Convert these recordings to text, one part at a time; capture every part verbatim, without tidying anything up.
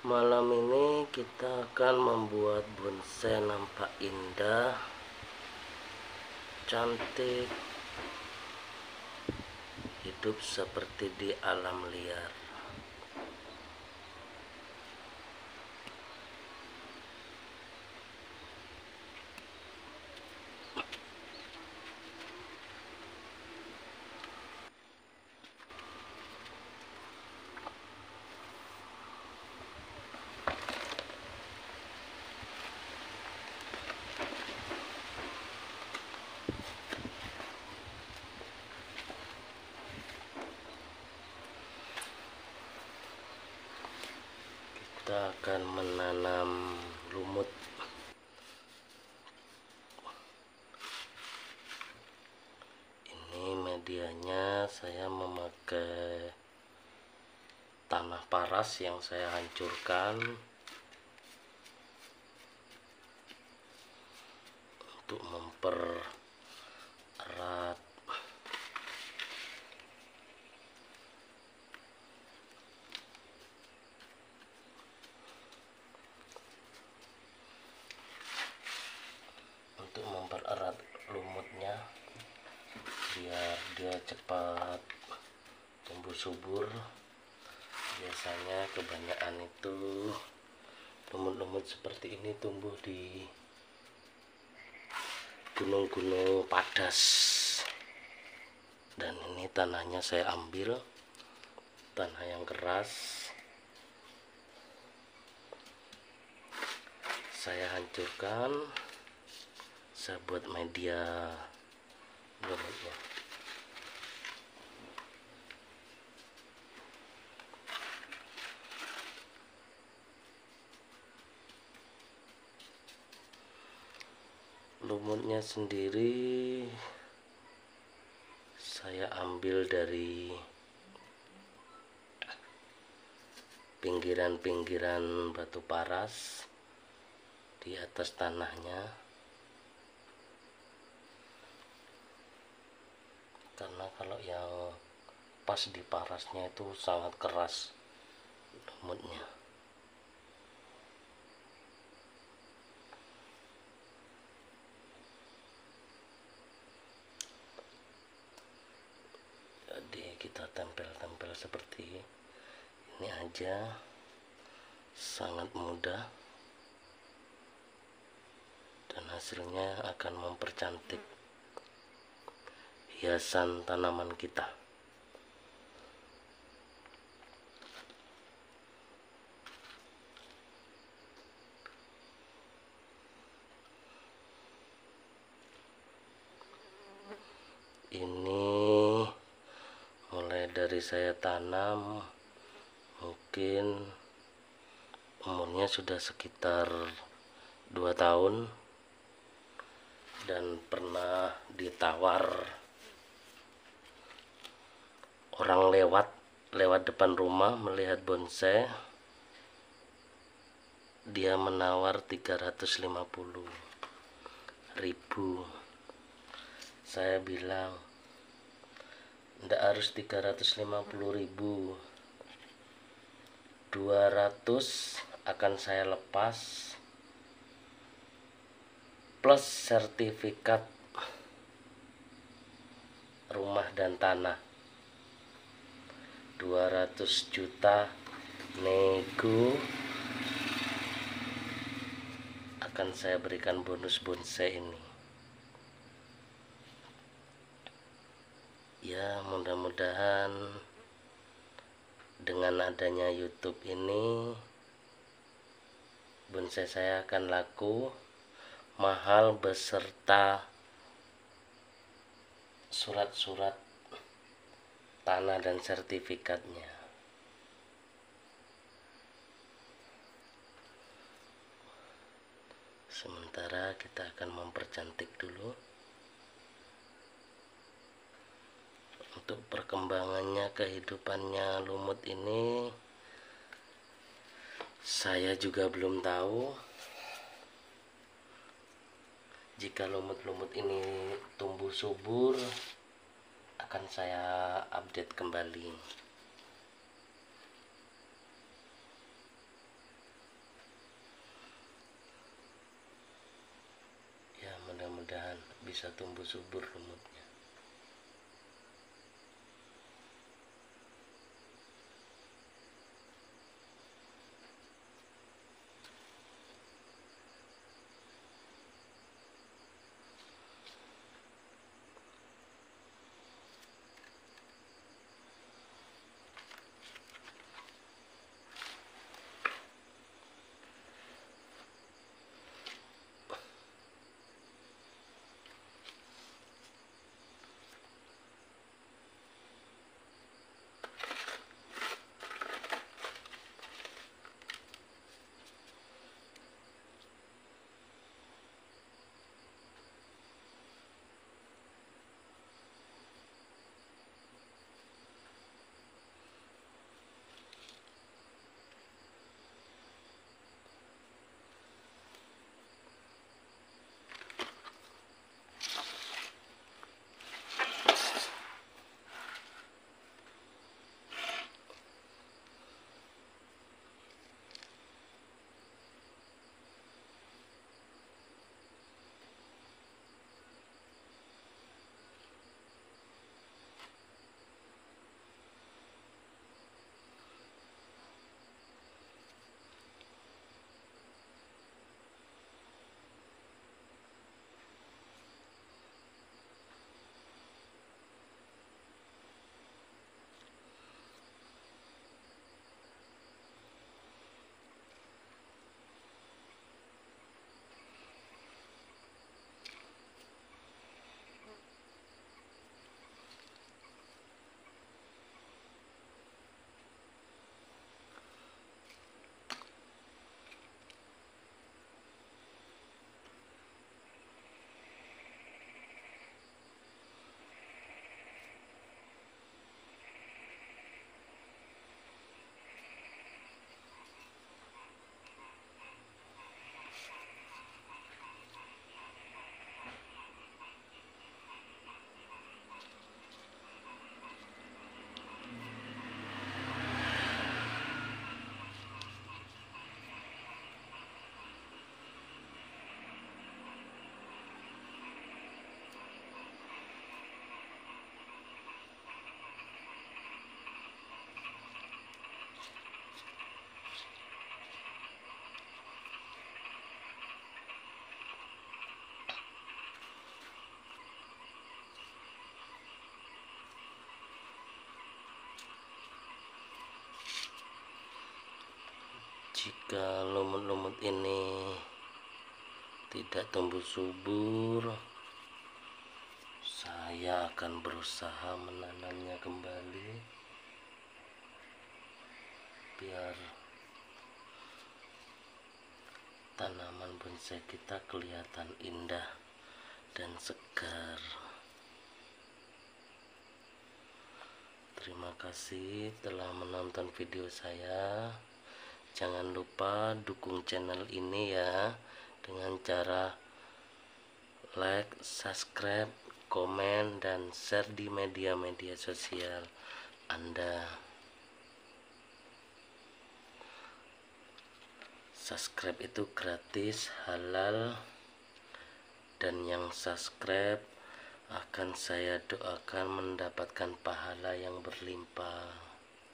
Malam ini kita akan membuat bonsai nampak indah, cantik, hidup seperti di alam liar. Kita akan menanam lumut. Ini medianya, saya memakai tanah paras yang saya hancurkan untuk mempererat untuk mempererat lumutnya biar dia cepat tumbuh subur. Biasanya kebanyakan itu lumut-lumut seperti ini tumbuh di gunung-gunung padas, dan ini tanahnya saya ambil, tanah yang keras, saya hancurkan, saya buat media lumutnya. Lumutnya sendiri saya ambil dari pinggiran-pinggiran batu paras di atas tanahnya, karena kalau yang pas di parasnya itu sangat keras lumutnya. Jadi kita tempel-tempel seperti ini aja, sangat mudah, dan hasilnya akan mempercantik hiasan tanaman kita. Ini mulai dari saya tanam, mungkin umurnya sudah sekitar dua tahun, dan pernah ditawar orang lewat lewat depan rumah melihat bonsai, dia menawar tiga ratus lima puluh ribu. Saya bilang ndak harus tiga ratus lima puluh ribu, dua ratus akan saya lepas plus sertifikat rumah dan tanah. Dua ratus juta nego akan saya berikan bonus bonsai ini. Ya, mudah-mudahan dengan adanya YouTube ini bonsai saya akan laku mahal beserta surat-surat tanah dan sertifikatnya. Sementara kita akan mempercantik dulu. Untuk perkembangannya, kehidupannya lumut ini saya juga belum tahu. Jika lumut-lumut ini tumbuh subur, akan saya update kembali. bisa tumbuh subur lumutnya. Jika lumut-lumut ini tidak tumbuh subur, saya akan berusaha menanamnya kembali biar tanaman bonsai kita kelihatan indah dan segar. Terima kasih telah menonton video saya. Jangan lupa dukung channel ini ya dengan cara like, subscribe, komen, dan share di media-media sosial Anda. Subscribe itu gratis, halal, dan yang subscribe akan saya doakan mendapatkan pahala yang berlimpah.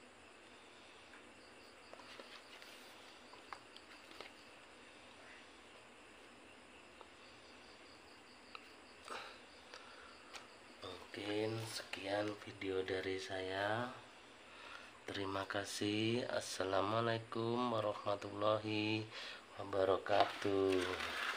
Mungkin sekian video dari saya. Terima kasih. Assalamualaikum warahmatullahi wabarakatuh.